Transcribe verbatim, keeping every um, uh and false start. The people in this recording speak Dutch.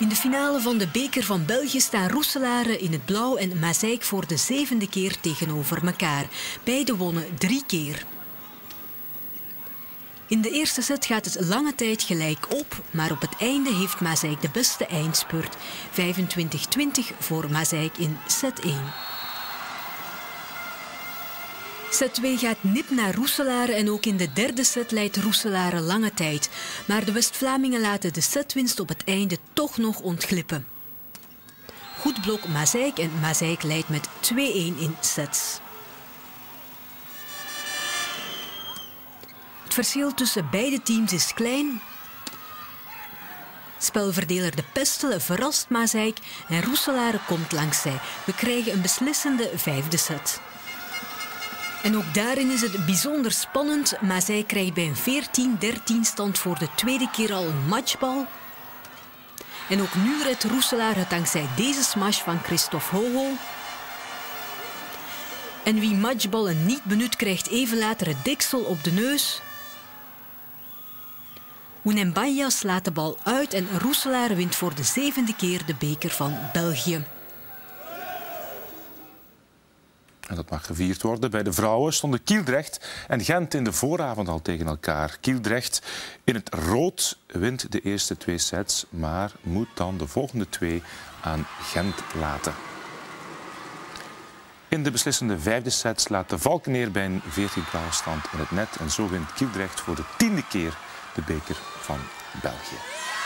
In de finale van de beker van België staan Roeselare in het blauw en Maaseik voor de zevende keer tegenover elkaar. Beiden wonnen drie keer. In de eerste set gaat het lange tijd gelijk op, maar op het einde heeft Maaseik de beste eindspurt. vijfentwintig twintig voor Maaseik in set één. Set twee gaat nip naar Roeselare en ook in de derde set leidt Roeselare lange tijd. Maar de West-Vlamingen laten de setwinst op het einde toch nog ontglippen. Goed blok Maaseik en Maaseik leidt met twee-één in sets. Het verschil tussen beide teams is klein. Spelverdeler De Pestel verrast Maaseik en Roeselare komt langs zij. We krijgen een beslissende vijfde set. En ook daarin is het bijzonder spannend. Maaseik krijgt bij een veertien dertien stand voor de tweede keer al een matchbal. En ook nu redt Roeselare het dankzij deze smash van Christophe Hoho. En wie matchballen niet benut, krijgt even later het deksel op de neus. Ounembaïa slaat de bal uit en Roeselare wint voor de zevende keer de beker van België. En dat mag gevierd worden. Bij de vrouwen stonden Kieldrecht en Gent in de vooravond al tegen elkaar. Kieldrecht in het rood wint de eerste twee sets, maar moet dan de volgende twee aan Gent laten. In de beslissende vijfde set slaat de Valkeneer bij een veertien twaalf stand in het net. En zo wint Kieldrecht voor de tiende keer de beker van België.